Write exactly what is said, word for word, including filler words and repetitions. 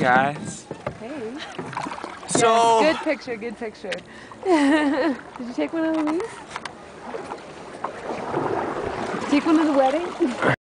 guys. Hey. So Yes, good picture, good picture. Did you take one of the leaves? Take one of the wedding?